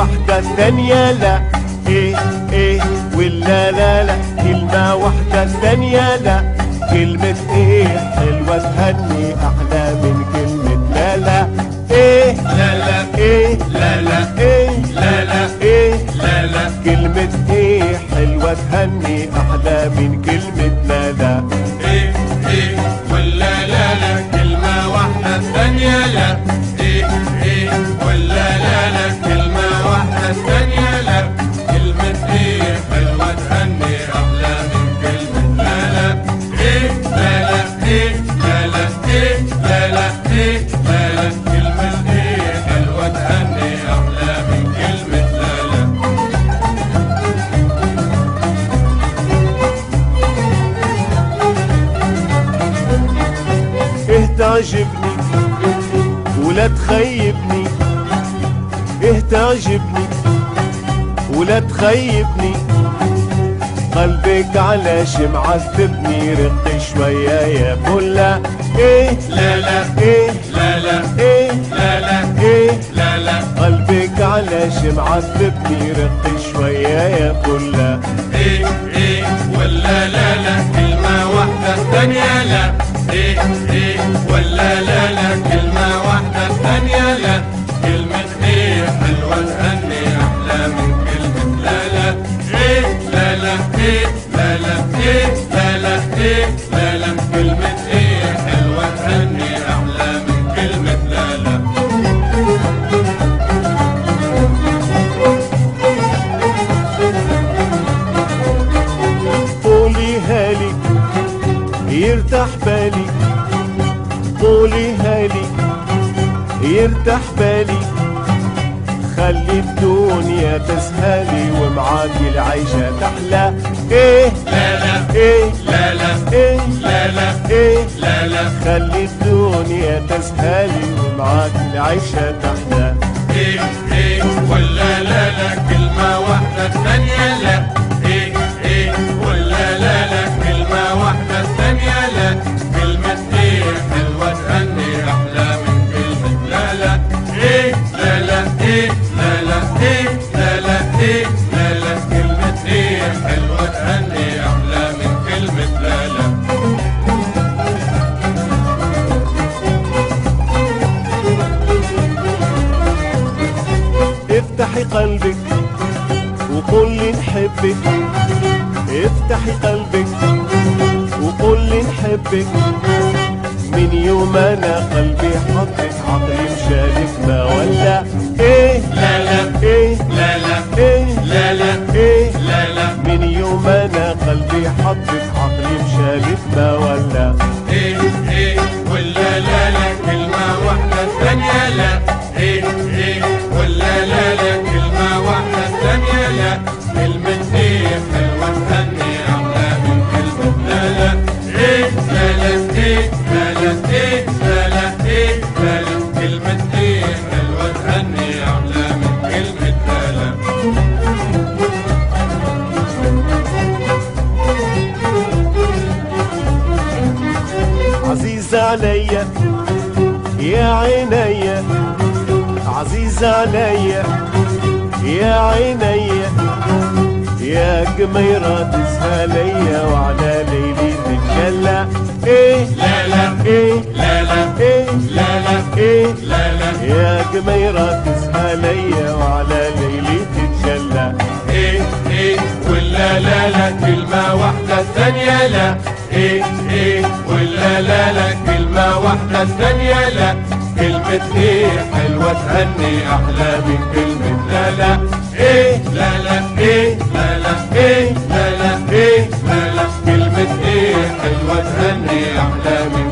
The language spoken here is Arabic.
واحدة الثانية لا. ايه ايه ولا لا لا، كلمة واحدة الثانية لا. كلمة ايه حلوة تهني احلى من كلمة لا لا. ايه لا لا ايه لا لا ايه لا لا ايه لا لا. كلمة ايه حلوة تهني احلى من كلمة لا لا. ايه ايه ولا لا لا، كلمة واحدة الثانية لا. ايه ايه ولا لا لا، كلمة واحدة الثانية لا. كلمة ايه حلوة تهني احلى من كلمة لا لا. ايه لا لا ايه لا لا ايه لا لا ايه لا لا. كلمة ايه حلوة تهني احلى من كلمة لا لا. ايه تعجبني ولا تخيبني، ايه تعجبني ولا تخيبني. قلبك علاش معذبني، رقي شوية يا فلة. ايه لا لا ايه لا لا ايه لا لا ايه لا لا. قلبك علاش معذبني، رقي شوية يا فلة. ايه ايه ولا لا لا، كلمة واحدة الثانية لا. ايه ايه ولا لا لا، كلمة واحدة الثانية لا. كلمة ايه حلوة تهني احلى من كلمة لا لا. ايه لا لا ايه لا لا ايه لا لا ايه لا لا. كلمة ايه حلوة تهني احلى من كلمة لا لا. قوليها لي يرتاح بالي، قوليها لي يرتاح بالي. خلي الدنيا تسهلي ومعاكي العيشة تحلى. ايه لا لا ايه لا لا ايه لا لا ايه لا لا. خلي الدنيا تسهلي ومعاكي العيشة تحلى. ايه ايه ولا لا لا، كلمة واحدة الثانية لا. ايه ايه ولا لا لا، كلمة واحدة الثانية لا. كلمة ايه حلوة تهني احلى من كلمة لا لا. ايه لا لا ايه لا لا ايه لا لا ايه لا لا. كلمة ايه حلوة تهني احلى من كلمة لا لا. افتحي قلبك وقولي نحبك، افتحي قلبك وقولي نحبك. من يوم انا قلبي حطك عقلي مشالك ما ولا. ايه لا لا ايه لا لا ايه لا لا ايه لا لا. من يوم انا قلبي حطك عقلي مشالك ما ولا. ايه ايه ولا لا لا، كلمة واحدة الثانية لا. ايه ايه ولا لا لا، كلمة واحدة الثانية لا. كلمة ايه حلوة تهني احلى من كلمة لا لا. ايه لا لا ايه لا لا ايه لا لا ايه لا لا. كلمة ايه حلوة تهني احلى من كلمة لا لا. عزيزة عليا يا عينيا، عزيزة عليا يا عينيا. يا جميرة تسهليا وعلى ليلي تتجلى. ايه لا لا ايه لا لا ايه لا لا ايه لا لا. يا جميرة تسهليا وعلى ليلي تتجلى. ايه ايه ولا لا لا، كلمة واحدة الثانية لا. ايه ايه ولا لا لا، كلمة واحدة الثانية لا. كلمة ايه حلوة تهني احلى من كلمة لا لا. ايه لا لا ايه لا لا ايه لا لا ايه لا لا. كلمة ايه حلوة تهني احلى من